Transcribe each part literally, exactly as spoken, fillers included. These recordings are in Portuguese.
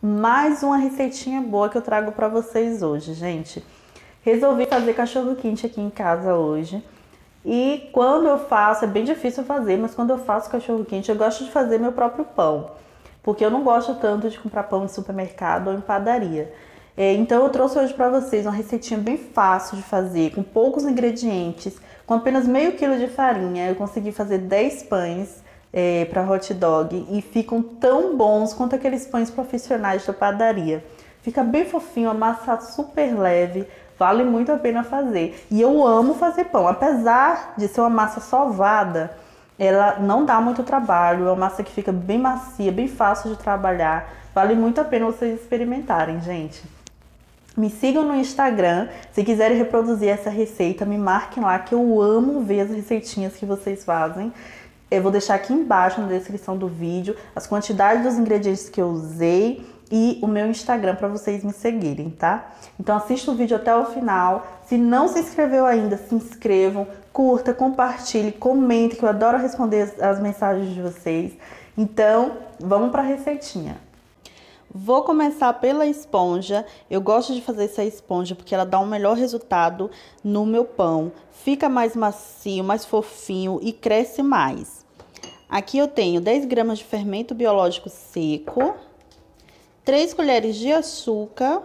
Mais uma receitinha boa que eu trago pra vocês hoje, gente. Resolvi fazer cachorro-quente aqui em casa hoje. E quando eu faço, é bem difícil fazer, mas quando eu faço cachorro-quente, eu gosto de fazer meu próprio pão. Porque eu não gosto tanto de comprar pão em supermercado ou em padaria. É, então eu trouxe hoje pra vocês uma receitinha bem fácil de fazer, com poucos ingredientes, com apenas meio quilo de farinha. Eu consegui fazer dez pães é, para hot dog e ficam tão bons quanto aqueles pães profissionais da padaria. Fica bem fofinho, a massa super leve, vale muito a pena fazer. E eu amo fazer pão, apesar de ser uma massa sovada, ela não dá muito trabalho, é uma massa que fica bem macia, bem fácil de trabalhar. Vale muito a pena vocês experimentarem, gente. Me sigam no Instagram, se quiserem reproduzir essa receita, me marquem lá que eu amo ver as receitinhas que vocês fazem. Eu vou deixar aqui embaixo na descrição do vídeo as quantidades dos ingredientes que eu usei e o meu Instagram para vocês me seguirem, tá? Então assista o vídeo até o final. Se não se inscreveu ainda, se inscrevam, curta, compartilhe, comente, que eu adoro responder as mensagens de vocês. Então, vamos para a receitinha. Vou começar pela esponja. Eu gosto de fazer essa esponja porque ela dá um melhor resultado no meu pão. Fica mais macio, mais fofinho e cresce mais. Aqui eu tenho dez gramas de fermento biológico seco, três colheres de açúcar,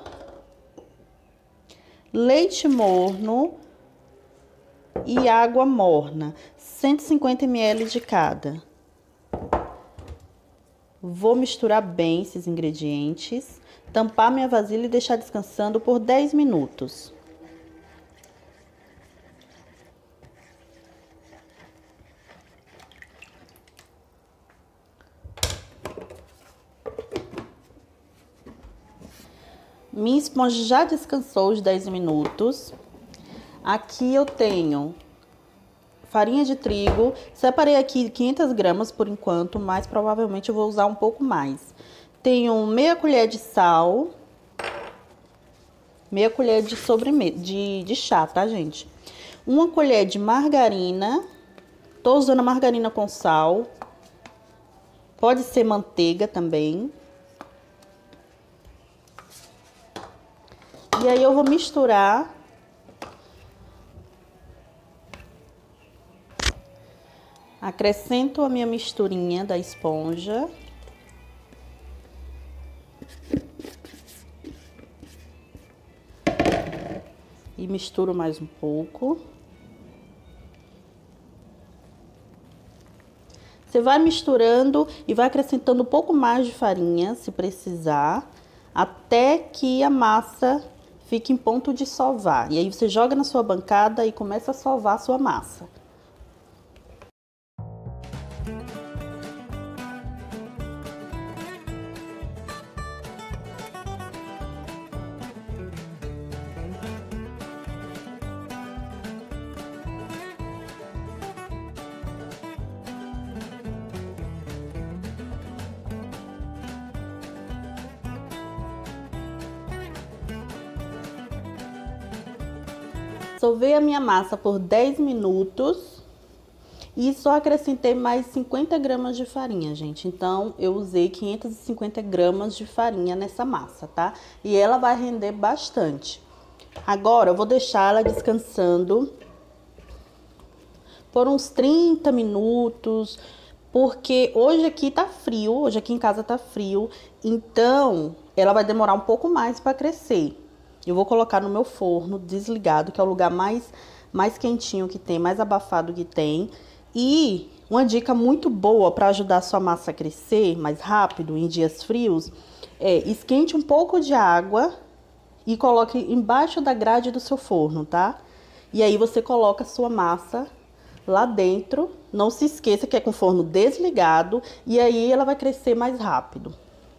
leite morno e água morna, cento e cinquenta mililitros de cada. Vou misturar bem esses ingredientes, tampar minha vasilha e deixar descansando por dez minutos. Minha esponja já descansou os dez minutos. Aqui eu tenho farinha de trigo, separei aqui quinhentas gramas por enquanto, mas provavelmente eu vou usar um pouco mais. Tenho meia colher de sal, meia colher de sobremesa, de, de chá, tá, gente? Uma colher de margarina, tô usando a margarina com sal, pode ser manteiga também. E aí eu vou misturar. Acrescento a minha misturinha da esponja. E misturo mais um pouco. Você vai misturando e vai acrescentando um pouco mais de farinha, se precisar, até que a massa fique em ponto de sovar. E aí você joga na sua bancada e começa a sovar a sua massa. Sovei a minha massa por dez minutos e só acrescentei mais cinquenta gramas de farinha, gente. Então, eu usei quinhentas e cinquenta gramas de farinha nessa massa, tá? E ela vai render bastante. Agora, eu vou deixar ela descansando por uns trinta minutos, porque hoje aqui tá frio, hoje aqui em casa tá frio, então ela vai demorar um pouco mais para crescer. Eu vou colocar no meu forno desligado, que é o lugar mais, mais quentinho que tem, mais abafado que tem. E uma dica muito boa para ajudar a sua massa a crescer mais rápido em dias frios é esquente um pouco de água e coloque embaixo da grade do seu forno, tá? E aí você coloca a sua massa lá dentro. Não se esqueça que é com o forno desligado e aí ela vai crescer mais rápido.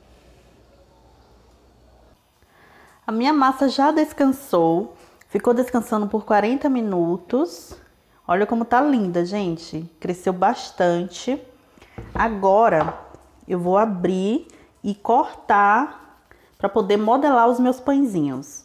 A minha massa já descansou, ficou descansando por quarenta minutos. Olha como tá linda, gente. Cresceu bastante. Agora, eu vou abrir e cortar para poder modelar os meus pãezinhos.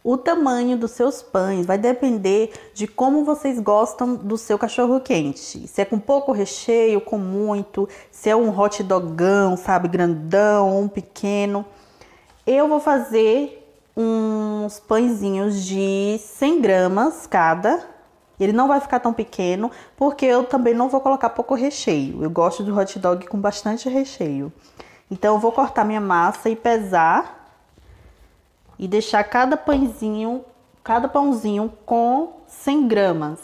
O tamanho dos seus pães vai depender de como vocês gostam do seu cachorro-quente. Se é com pouco recheio, com muito, se é um hot dogão, sabe, grandão, um pequeno. Eu vou fazer uns pãezinhos de cem gramas cada. Ele não vai ficar tão pequeno, porque eu também não vou colocar pouco recheio. Eu gosto do hot dog com bastante recheio. Então, eu vou cortar minha massa e pesar. E deixar cada pãezinho, cada pãozinho com cem gramas.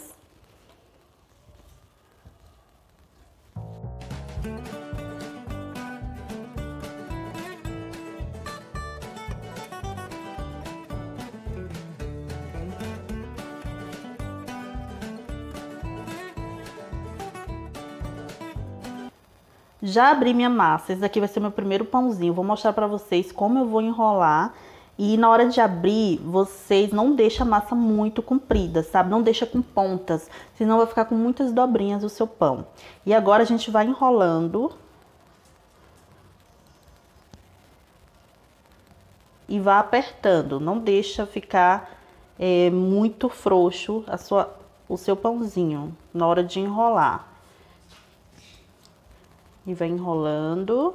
Já abri minha massa, esse daqui vai ser meu primeiro pãozinho. Vou mostrar pra vocês como eu vou enrolar. E na hora de abrir, vocês não deixam a massa muito comprida, sabe? Não deixa com pontas, senão vai ficar com muitas dobrinhas o seu pão. E agora a gente vai enrolando. E vai apertando, não deixa ficar é, muito frouxo a sua, o seu pãozinho na hora de enrolar. E vai enrolando.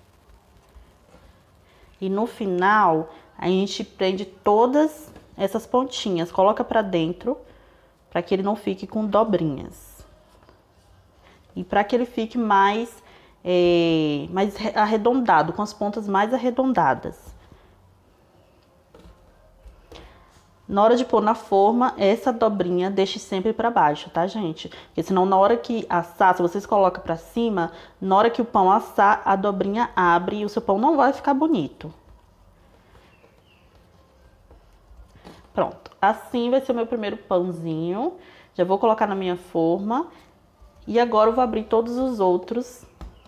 E no final, a gente prende todas essas pontinhas, coloca pra dentro, para que ele não fique com dobrinhas. E para que ele fique mais, é, mais arredondado, com as pontas mais arredondadas. Na hora de pôr na forma, essa dobrinha deixe sempre pra baixo, tá, gente? Porque senão na hora que assar, se vocês colocam pra cima, na hora que o pão assar, a dobrinha abre e o seu pão não vai ficar bonito. Pronto, assim vai ser o meu primeiro pãozinho. Já vou colocar na minha forma. E agora eu vou abrir todos os outros.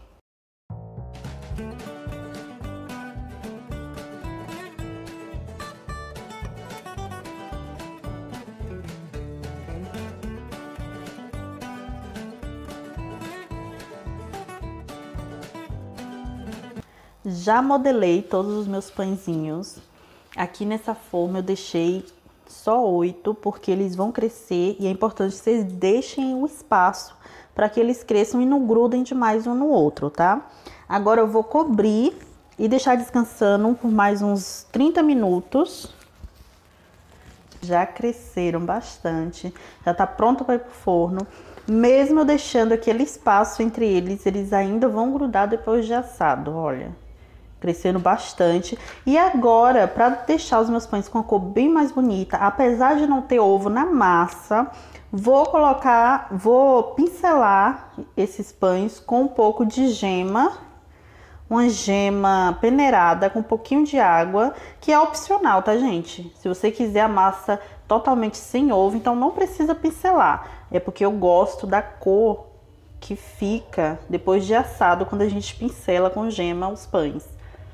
Já modelei todos os meus pãezinhos. Aqui nessa forma eu deixei só oito, porque eles vão crescer e é importante que vocês deixem o espaço para que eles cresçam e não grudem demais um no outro, tá? Agora eu vou cobrir e deixar descansando por mais uns trinta minutos. Já cresceram bastante, já tá pronto para ir pro forno. Mesmo eu deixando aquele espaço entre eles, eles ainda vão grudar depois de assado, olha. Crescendo bastante. E agora, para deixar os meus pães com a cor bem mais bonita, apesar de não ter ovo na massa, vou colocar, vou pincelar esses pães com um pouco de gema, uma gema peneirada com um pouquinho de água, que é opcional, tá, gente? Se você quiser a massa totalmente sem ovo, então não precisa pincelar. É porque eu gosto da cor que fica depois de assado, quando a gente pincela com gema os pães.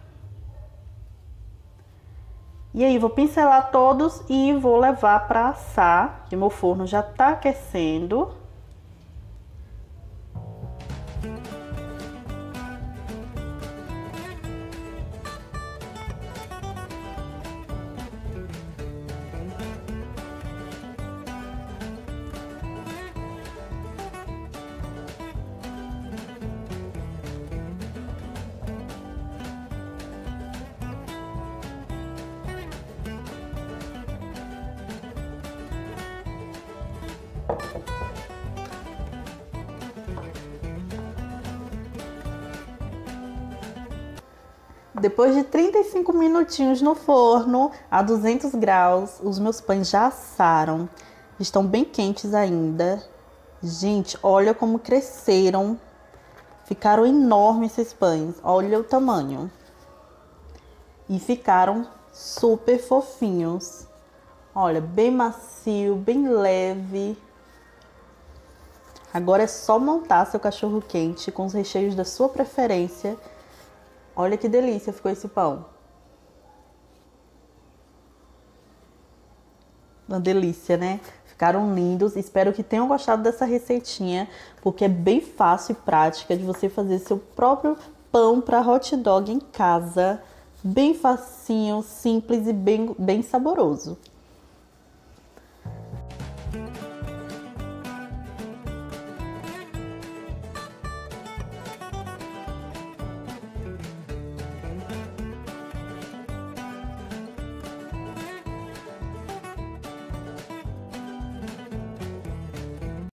E aí, vou pincelar todos e vou levar para assar, que meu forno já tá aquecendo. Depois de trinta e cinco minutinhos no forno, a duzentos graus, os meus pães já assaram. Estão bem quentes ainda. Gente, olha como cresceram. Ficaram enormes esses pães. Olha o tamanho. E ficaram super fofinhos. Olha, bem macio, bem leve. Agora é só montar seu cachorro quente com os recheios da sua preferência. Olha que delícia ficou esse pão. Uma delícia, né? Ficaram lindos. Espero que tenham gostado dessa receitinha, porque é bem fácil e prática de você fazer seu próprio pão para hot dog em casa. Bem facinho, simples e bem, bem saboroso.